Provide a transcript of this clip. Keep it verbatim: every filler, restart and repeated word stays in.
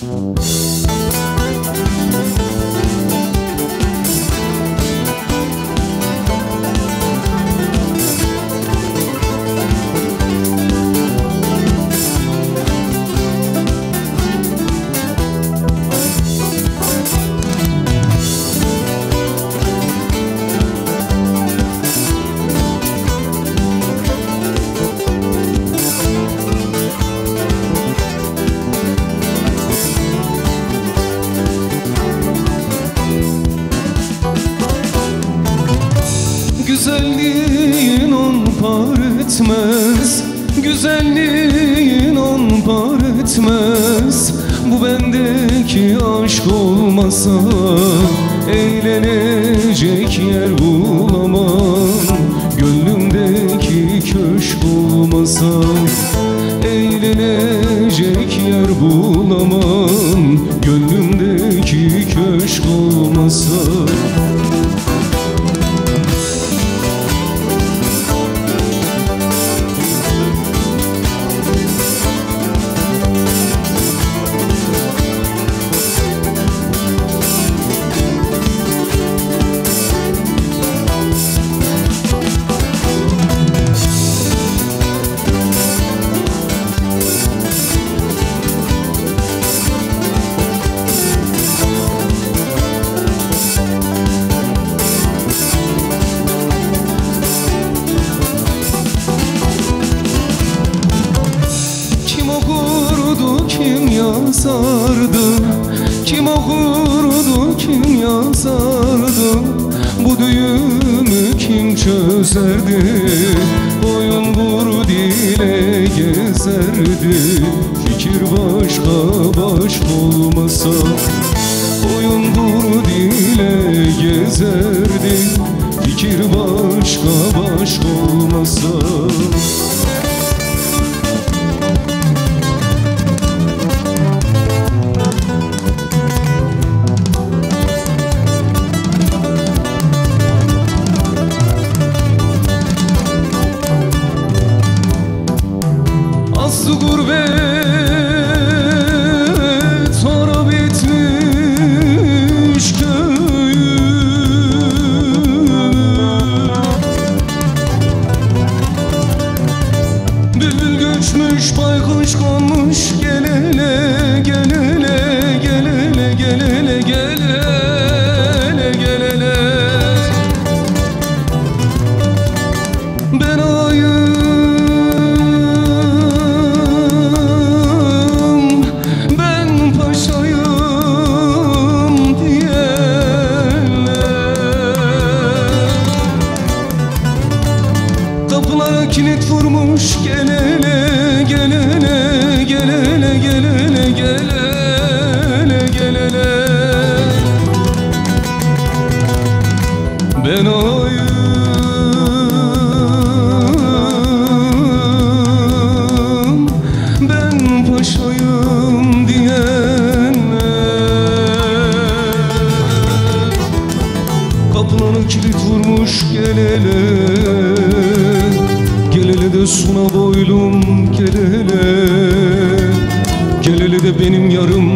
Güzelliğin on par etmez, güzelliğin on par etmez. Bu bendeki aşk olmasa eğlenecek yer bulamam. Gönlümdeki köşk olmasa eğlenecek yer bulamam. Gönlümdeki köşk olmasa. Kim yazardı, kim okurdu, kim yazardı? Bu düğümü kim çözerdi? Boyun vur dile gezerdi. Fikir başka başka olmasa boyun vur dile gezerdi. Fikir başka başka olmasa. Aslı gurbet harap etmiş köyü. Bülbül göçmüş, baykuş konmuş. Gel hele, gel hele, gel hele, gel hele, gel hele, gel hele. Ben ayım, kapılara kilit vurmuş. Gel hele, gel hele, gel hele, gel hele, gel hele, gel hele. Ben ayım, ben paşayım diyenler. Kapılara kilit vurmuş. Gel hele, gel hele de suna boylum, gel hele. Gel hele de benim yarım